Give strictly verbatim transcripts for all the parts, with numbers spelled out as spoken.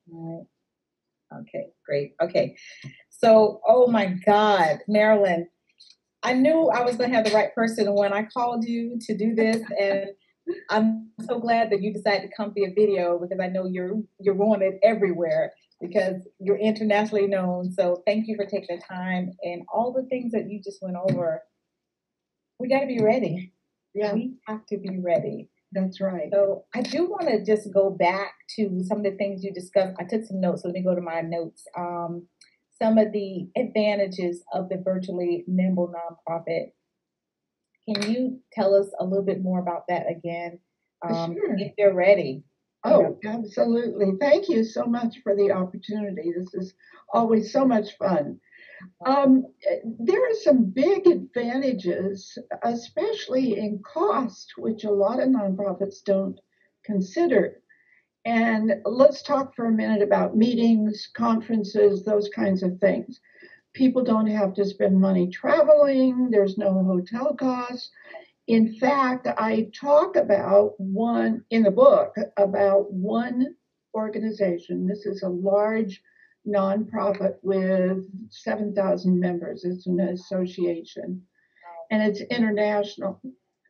All right. Okay, great. Okay. So, oh my God, Marilyn, I knew I was going to have the right person when I called you to do this, and I'm so glad that you decided to come via video because I know you're you're wanted everywhere because you're internationally known. So thank you for taking the time and all the things that you just went over. We got to be ready. Yeah, we have to be ready. That's right. So I do want to just go back to some of the things you discussed. I took some notes. So let me go to my notes. Um, some of the advantages of the virtually nimble nonprofit. Can you tell us a little bit more about that again? Um, Sure. If they're ready. Oh, absolutely. Thank you so much for the opportunity. This is always so much fun. Um, there are some big advantages, especially in cost, which a lot of nonprofits don't consider. And let's talk for a minute about meetings, conferences, those kinds of things. People don't have to spend money traveling, there's no hotel costs. In fact, I talk about one in the book about one organization. This is a large nonprofit with seven thousand members. It's an association and it's international.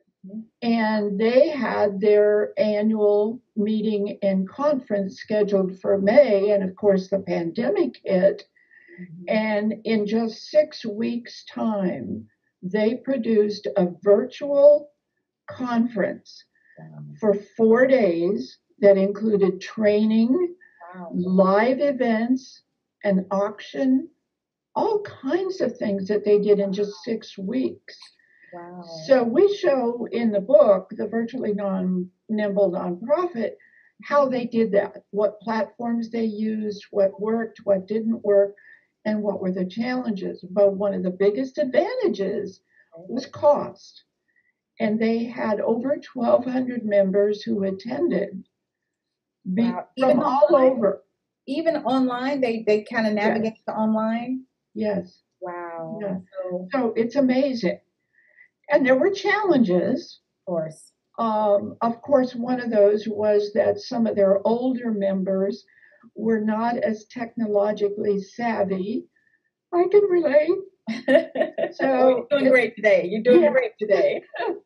And they had their annual meeting and conference scheduled for May. And of course, the pandemic hit. Mm-hmm. And in just six weeks' time, they produced a virtual conference for four days that included training, wow. live events, an auction, all kinds of things that they did in just six weeks. Wow. So we show in the book, The Virtually Non Nimble Nonprofit, how they did that, what platforms they used, what worked, what didn't work, and what were the challenges. But one of the biggest advantages was cost. And they had over twelve hundred members who attended be, wow. from Even all online? over. Even online, they, they kind of navigate yes. to online? Yes. Wow. Yeah. So, so it's amazing. And there were challenges. Of course. Um, of course, one of those was that some of their older members were not as technologically savvy. I can relate. So well, you're doing great today. You're doing yeah. great today.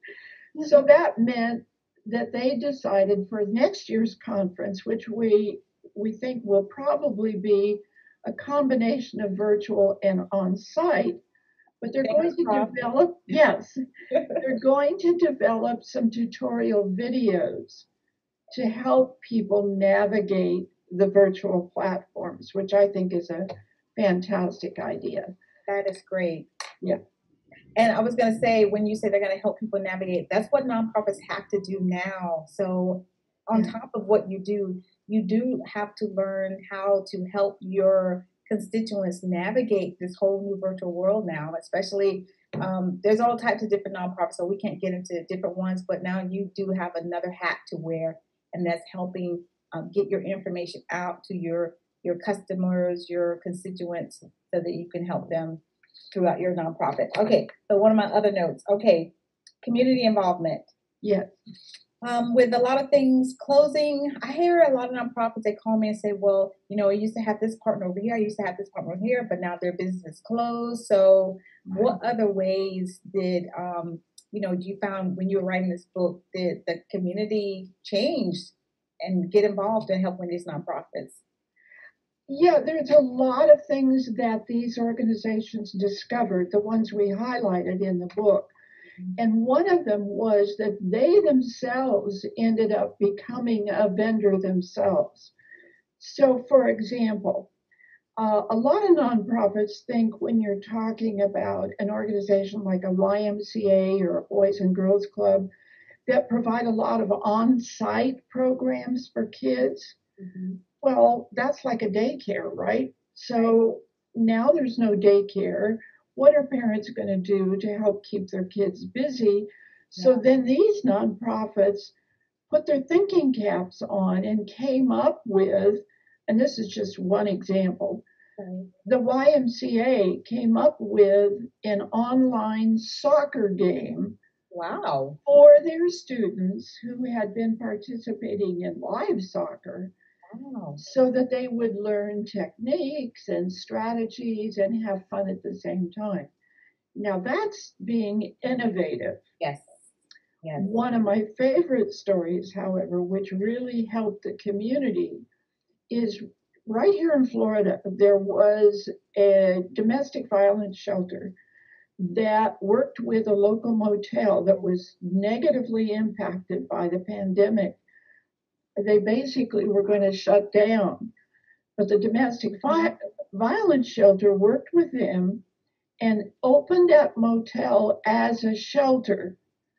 So that meant that they decided for next year's conference, which we we think will probably be a combination of virtual and on-site, but they're going to develop, yes, they're going to develop some tutorial videos to help people navigate the virtual platforms, which I think is a fantastic idea. That is great. Yeah. And I was going to say, when you say they're going to help people navigate, that's what nonprofits have to do now. So on yeah. top of what you do, you do have to learn how to help your constituents navigate this whole new virtual world now, especially um, there's all types of different nonprofits, so we can't get into different ones, but now you do have another hat to wear, and that's helping um, get your information out to your, your customers, your constituents, so that you can help them throughout your nonprofit. Okay, so one of my other notes. Okay, community involvement. Yes. Um, with a lot of things closing, I hear a lot of nonprofits, they call me and say, well, you know, I used to have this partner over here, I used to have this partner over here, but now their business is closed. So right. what other ways did, um, you know, you found when you were writing this book, did the community change and get involved in helping these nonprofits? Yeah, there's a lot of things that these organizations discovered, the ones we highlighted in the book. And one of them was that they themselves ended up becoming a vendor themselves. So, for example, uh, a lot of nonprofits think when you're talking about an organization like a Y M C A or a Boys and Girls Club that provide a lot of on-site programs for kids, mm-hmm. well, that's like a daycare, right? So now there's no daycare. What are parents going to do to help keep their kids busy? So yeah. then these nonprofits put their thinking caps on and came up with, and this is just one example, right. the Y M C A came up with an online soccer game. Wow. For their students who had been participating in live soccer. Wow. so that they would learn techniques and strategies and have fun at the same time. Now that's being innovative. Yes. Yes. One of my favorite stories, however, which really helped the community, is right here in Florida. There was a domestic violence shelter that worked with a local motel that was negatively impacted by the pandemic. They basically were going to shut down, but the domestic vi- violence shelter worked with them and opened that motel as a shelter.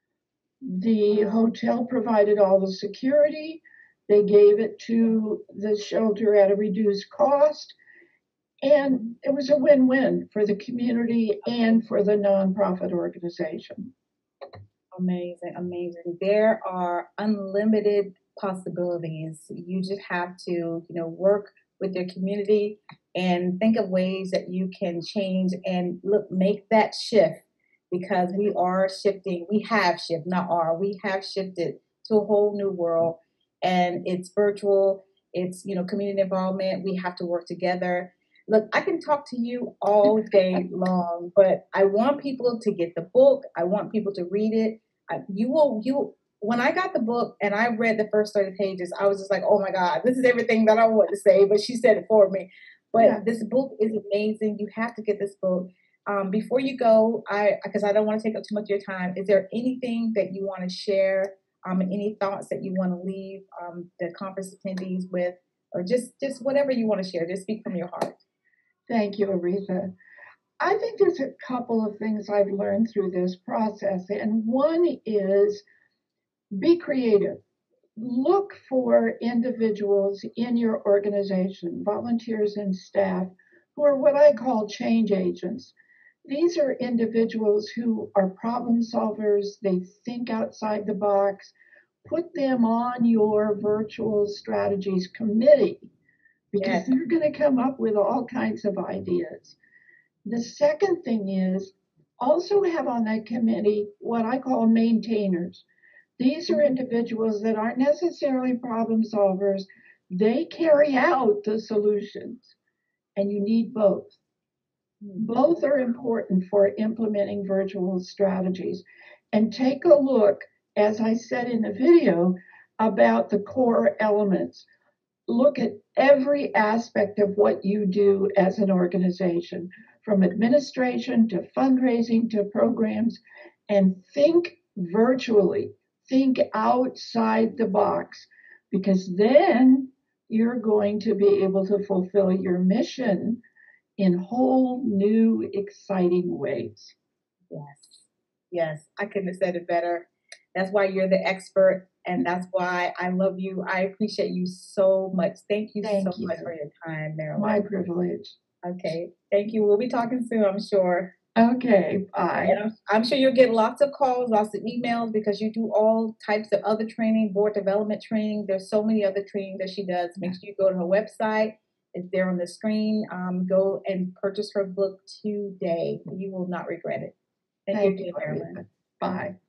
The hotel provided all the security. They gave it to the shelter at a reduced cost. And it was a win win for the community and for the nonprofit organization. Amazing, amazing. There are unlimited possibilities. You just have to, you know, work with your community and think of ways that you can change and look, make that shift because we are shifting. We have shifted, not are. We have shifted to a whole new world, and it's virtual. It's, you know, community involvement. We have to work together. Look, I can talk to you all day long, but I want people to get the book. I want people to read it. I, you will, you, when I got the book and I read the first thirty pages, I was just like, oh my God, this is everything that I want to say, but she said it for me. But Yeah. this book is amazing. You have to get this book. Um, before you go, I, because I don't want to take up too much of your time, is there anything that you want to share? Um, any thoughts that you want to leave um, the conference attendees with, or just, just whatever you want to share, just speak from your heart. Thank you, Aretha. I think there's a couple of things I've learned through this process, and one is be creative. Look for individuals in your organization, volunteers and staff, who are what I call change agents. These are individuals who are problem solvers, they think outside the box. Put them on your virtual strategies committee because Yes. they're going to come up with all kinds of ideas. The second thing is also have on that committee what I call maintainers. These are individuals that aren't necessarily problem solvers. They carry out the solutions, and you need both. Both are important for implementing virtual strategies. And take a look, as I said in the video, about the core elements. Look at every aspect of what you do as an organization, from administration to fundraising to programs, and think virtually, think outside the box, because then you're going to be able to fulfill your mission in whole new, exciting ways. Yes. Yes. I couldn't have said it better. That's why you're the expert, and that's why I love you. I appreciate you so much. Thank you Thank so you. much for your time, Marilyn. My privilege. Okay. Thank you. We'll be talking soon, I'm sure. Okay, bye. And I'm, I'm sure you'll get lots of calls, lots of emails, because you do all types of other training, board development training. There's so many other training that she does. Make sure you go to her website. It's there on the screen. Um, go and purchase her book today. You will not regret it. Thank, Thank you, you, Marilyn. Aretha. Bye.